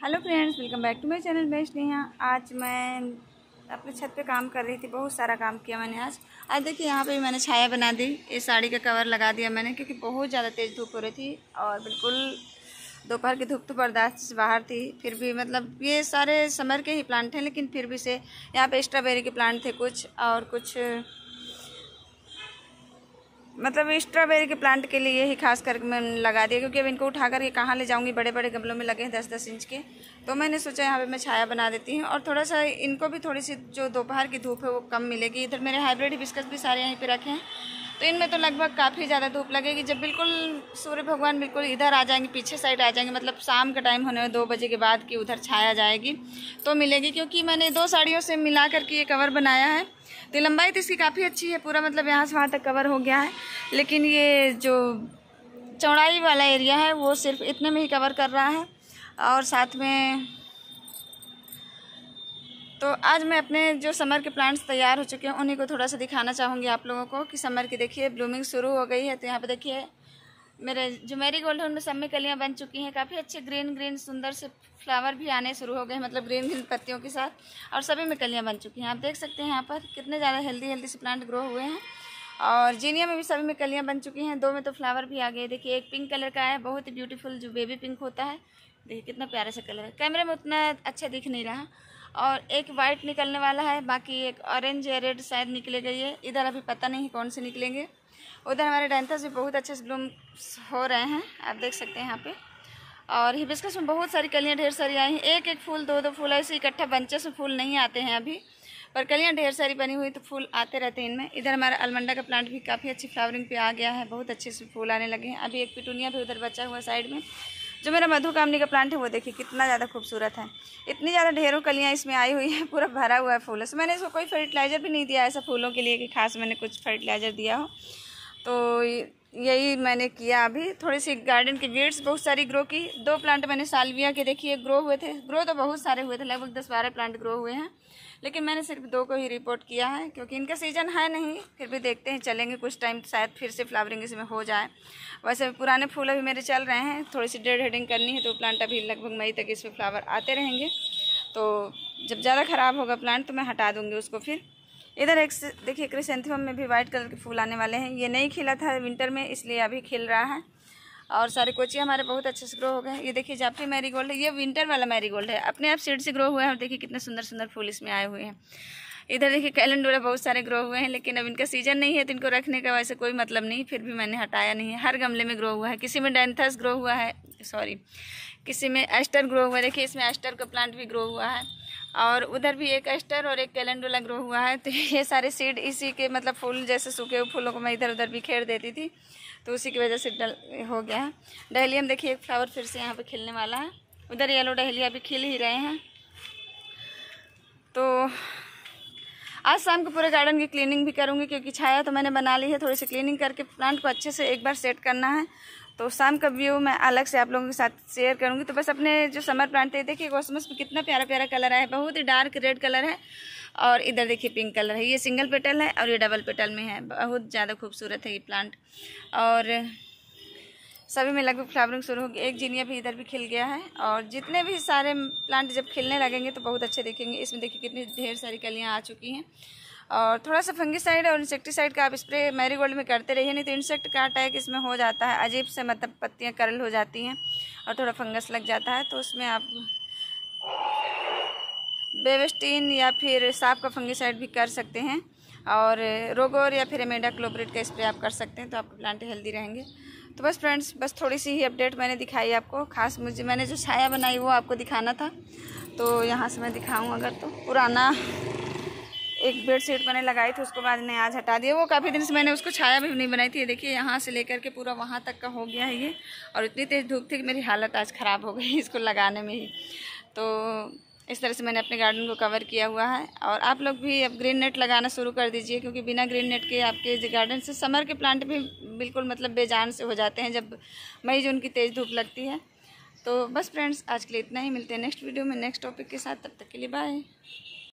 Hello friends, welcome back to my channel best Neha. आज मैं अपने छत पे काम कर रही थी, बहुत सारा काम किया मैंने आज देखिए यहाँ पे मैंने छाया बना दी। इस साड़ी का कवर लगा दिया मैंने, क्योंकि बहुत ज़्यादा तेज़ धूप हो रही थी और बिल्कुल दोपहर की धूप तो बर्दाश्त से बाहर थी। फिर भी मतलब ये सारे समर के ही प्लांट हैं, लेकिन फिर भी से यहाँ पे स्ट्रॉबेरी के प्लांट थे कुछ, और कुछ मतलब स्ट्रॉबेरी के प्लांट के लिए ही खास करके मैंने लगा दिया, क्योंकि अब इनको उठा कर के कहाँ ले जाऊँगी। बड़े बड़े गमलों में लगे हैं 10-10 इंच के, तो मैंने सोचा यहाँ पे मैं छाया बना देती हूँ और थोड़ा सा इनको भी थोड़ी सी जो दोपहर की धूप है वो कम मिलेगी। इधर मेरे हाइब्रिड हिबिस्कस भी सारे यहीं पे रखे हैं, तो इनमें तो लगभग काफ़ी ज़्यादा धूप लगेगी। जब बिल्कुल सूर्य भगवान बिल्कुल इधर आ जाएंगे, पीछे साइड आ जाएंगे, मतलब शाम का टाइम होने में 2 बजे के बाद की उधर छाया जाएगी तो मिलेगी। क्योंकि मैंने 2 साड़ियों से मिला करके ये कवर बनाया है, तो लंबाई तो इसकी काफ़ी अच्छी है, पूरा मतलब यहाँ से वहाँ तक कवर हो गया है। लेकिन ये जो चौड़ाई वाला एरिया है वो सिर्फ इतने में ही कवर कर रहा है। और साथ में तो आज मैं अपने जो समर के प्लांट्स तैयार हो चुके हैं उन्हीं को थोड़ा सा दिखाना चाहूँगी आप लोगों को कि समर की देखिए ब्लूमिंग शुरू हो गई है। तो यहाँ पे देखिए मेरे जो मैरीगोल्ड है उनमें सब में कलियाँ बन चुकी हैं, काफ़ी अच्छे ग्रीन ग्रीन सुंदर से फ्लावर भी आने शुरू हो गए, मतलब ग्रीन ग्रीन पत्तियों के साथ, और सभी में कलियाँ बन चुकी हैं। आप देख सकते हैं यहाँ पर कितने ज़्यादा हेल्दी से प्लांट ग्रो हुए हैं। और जीनिया में भी सभी में कलियाँ बन चुकी हैं, 2 में तो फ्लावर भी आ गए। देखिए एक पिंक कलर का है, बहुत ही ब्यूटीफुल, जो बेबी पिंक होता है। देखिए कितना प्यारा सा कलर है, कैमरे में उतना अच्छा दिख नहीं रहा। और एक वाइट निकलने वाला है, बाकी एक ऑरेंज या रेड शायद निकलेगा ये, इधर अभी पता नहीं कौन से निकलेंगे। उधर हमारे डायंथस भी बहुत अच्छे से ब्लूम हो रहे हैं, आप देख सकते हैं यहाँ पे। और हिबिस्कस में बहुत सारी कलियाँ ढेर सारी आई हैं, एक एक फूल 2-2 फूल ऐसे इकट्ठा बंचेस में फूल नहीं आते हैं अभी, पर कलियाँ ढेर सारी बनी हुई तो फूल आते रहते हैं इनमें। इधर हमारा अलमंडा का प्लांट भी काफ़ी अच्छी फ्लावरिंग पे आ गया है, बहुत अच्छे से फूल आने लगे हैं। अभी एक पिटूनिया भी उधर बचा हुआ साइड में। जो मेरा मधुकामनी का प्लांट है वो देखिए कितना ज़्यादा खूबसूरत है, इतनी ज़्यादा ढेरों कलियाँ इसमें आई हुई है, पूरा भरा हुआ है फूलों से। मैंने इसको कोई फर्टिलाइज़र भी नहीं दिया ऐसा फूलों के लिए कि खास मैंने कुछ फर्टिलाइज़र दिया हो, तो यही मैंने किया। अभी थोड़ी सी गार्डन की वीड्स बहुत सारी ग्रो की। 2 प्लांट मैंने साल्विया के देखिए ग्रो हुए थे, ग्रो तो बहुत सारे हुए थे, लगभग 10-12 प्लांट ग्रो हुए हैं, लेकिन मैंने सिर्फ 2 को ही रिपोर्ट किया है, क्योंकि इनका सीजन है नहीं। फिर भी देखते हैं, चलेंगे कुछ टाइम, शायद फिर से फ्लावरिंग इसमें हो जाए। वैसे पुराने फूल अभी मेरे चल रहे हैं, थोड़ी सी डेड हेडिंग करनी है, तो प्लांट अभी लगभग मई तक इसमें फ्लावर आते रहेंगे। तो जब ज़्यादा ख़राब होगा प्लांट तो मैं हटा दूँगी उसको। फिर इधर एक देखिए क्रिसेंथेमम में भी वाइट कलर के फूल आने वाले हैं, ये नहीं खिला था विंटर में, इसलिए अभी खिल रहा है। और सारे कोचिया हमारे बहुत अच्छे से ग्रो हो गए। ये देखिए जाफरी मैरीगोल्ड है, ये विंटर वाला मैरीगोल्ड है, अपने आप सीड से ग्रो हुआ है, और देखिए कितने सुंदर सुंदर फूल इसमें आए हुए हैं। इधर देखिए कैलेंडोला बहुत सारे ग्रो हुए हैं, लेकिन अब इनका सीजन नहीं है तो इनको रखने का वैसे कोई मतलब नहीं, फिर भी मैंने हटाया नहीं है। हर गमले में ग्रो हुआ है, किसी में डायंथस ग्रो हुआ है, किसी में एस्टर ग्रो हुआ है। देखिए इसमें एस्टर का प्लांट भी ग्रो हुआ है, और उधर भी एक एस्टर और एक कैलेंडोला ग्रो हुआ है। तो ये सारे सीड इसी के, मतलब फूल जैसे सूखे हुए फूलों को मैं इधर उधर बिखेर देती थी, तो उसी की वजह से हो गया है। डहलियम देखिए एक फ्लावर फिर से यहाँ पे खिलने वाला है, उधर येलो डहलिया भी खिल ही रहे हैं। तो आज शाम को पूरे गार्डन की क्लीनिंग भी करूँगी, क्योंकि छाया तो मैंने बना ली है, थोड़ी सी क्लीनिंग करके प्लांट को अच्छे से एक बार सेट करना है। तो शाम का व्यू मैं अलग से आप लोगों के साथ शेयर करूंगी। तो बस अपने जो समर प्लांट थे, देखिए कॉस्मस में कितना प्यारा प्यारा कलर है, बहुत ही डार्क रेड कलर है, और इधर देखिए पिंक कलर है। ये सिंगल पेटल है और ये डबल पेटल में है, बहुत ज़्यादा खूबसूरत है ये प्लांट। और सभी में लगभग फ्लावरिंग शुरू होगी। एक जीनिया भी इधर भी खिल गया है, और जितने भी सारे प्लांट जब खिलने लगेंगे तो बहुत अच्छे दिखेंगे। इसमें देखिए कितनी ढेर सारी कलियाँ आ चुकी हैं। और थोड़ा सा फंगीसाइड और इंसेक्टिसाइड का आप स्प्रे मैरीगोल्ड में करते रहिए, नहीं तो इंसेक्ट का अटैक इसमें हो जाता है, अजीब से मतलब पत्तियां करल हो जाती हैं और थोड़ा फंगस लग जाता है। तो उसमें आप बेवेस्टीन या फिर सांप का फंगीसाइड भी कर सकते हैं, और रोगोर या फिर इमिडाक्लोप्रिड का स्प्रे आप कर सकते हैं, तो आपके प्लांट हेल्दी रहेंगे। तो बस फ्रेंड्स, बस थोड़ी सी ही अपडेट मैंने दिखाई आपको, खास मैंने जो छाया बनाई वो आपको दिखाना था। तो यहाँ से मैं दिखाऊँ अगर, तो पुराना एक बेडशीट मैंने लगाई थी, उसको बाद ने आज हटा दिया। वो काफ़ी दिन से मैंने उसको छाया भी नहीं बनाई थी। ये देखिए यहाँ से लेकर के पूरा वहाँ तक का हो गया है ये, और इतनी तेज़ धूप थी कि मेरी हालत आज ख़राब हो गई इसको लगाने में ही। तो इस तरह से मैंने अपने गार्डन को कवर किया हुआ है। और आप लोग भी अब ग्रीन नेट लगाना शुरू कर दीजिए, क्योंकि बिना ग्रीन नेट के आपके गार्डन से समर के प्लांट भी बिल्कुल मतलब बेजान से हो जाते हैं जब मई जून की तेज़ धूप लगती है। तो बस फ्रेंड्स, आज के लिए इतना ही, मिलते हैं नेक्स्ट वीडियो में नेक्स्ट टॉपिक के साथ, तब तक के लिए बाय।